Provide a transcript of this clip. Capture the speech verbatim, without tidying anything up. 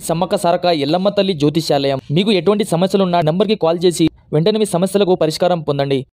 సమ్మక్క సారక్క ఎల్లమ్మ తల్లి జ్యోతిష్యాలయం. మీకు ఎటువంటి సమస్యలున్నా నంబర్కి కాల్ చేసి వెంటనే మీ సమస్యలకు పరిష్కారం పొందండి.